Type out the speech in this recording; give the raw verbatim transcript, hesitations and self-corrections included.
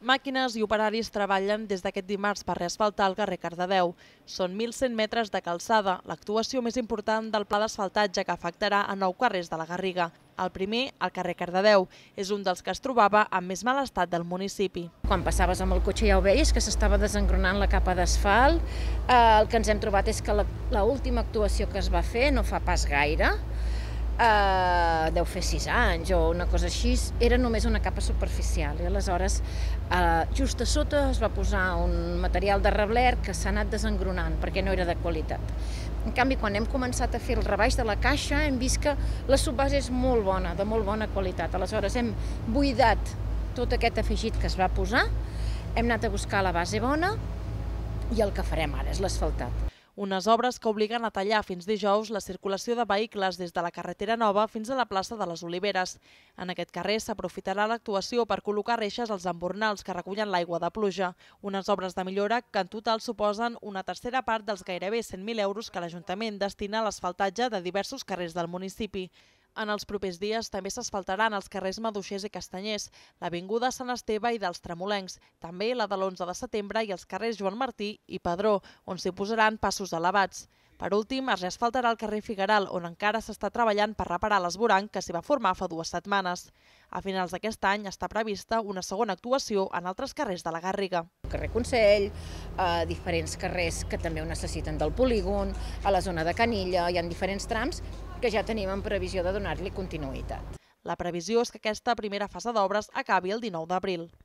Màquines i operaris treballen des d'aquest dimarts per reasfaltar el carrer Cardedeu. Són mil cent metres de calçada, l'actuació més important del pla d'asfaltatge que afectarà a nou carrers de la Garriga. El primer, el carrer Cardedeu, és un dels que es trobava en més mal estat del municipi. Quan passaves amb el cotxe ja ho veies, que s'estava desengronant la capa d'asfalt. Eh, el que ens hem trobat és que l'última actuació que es va fer, no fa pas gaire, Uh, deu fer sis anys o una cosa així, era només una capa superficial i aleshores uh, just a sota es va posar un material de rebler que s'ha anat desengronant perquè no era de qualitat. En canvi, quan hem començat a fer el rebaix de la caixa hem vist que la subbase és molt bona, de molt bona qualitat. Aleshores hem buidat tot aquest afegit que es va posar, hem anat a buscar la base bona i el que farem ara és l'asfaltat. Unes obres que obliguen a tallar fins dijous la circulació de vehicles des de la carretera Nova fins a la plaça de les Oliveres. En aquest carrer s'aprofitarà l'actuació per col·locar reixes als embornals que recullen l'aigua de pluja, unes obres de millora que en total suposen una tercera part dels gairebé cent mil euros que l'Ajuntament destina a l'asfaltatge de diversos carrers del municipi. En els propers dies també s'asfaltaran els carrers Maduixers i Castanyers, l'avinguda Sant Esteve i dels Tremolencs, també la de l'onze de setembre i els carrers Joan Martí i Padró, on s'hi posaran passos elevats. Per últim, es reasfaltarà el carrer Figueral, on encara s'està treballant per reparar l'esvoranc que s'hi va formar fa dues setmanes. A finals d'aquest any està prevista una segona actuació en altres carrers de la Garriga. El carrer Consell, eh, diferents carrers que també ho necessiten del polígon, a la zona de Canilla, hi ha diferents trams que ja tenim en previsió de donar-li continuïtat. La previsió és que aquesta primera fase d'obres acabi el dinou d'abril.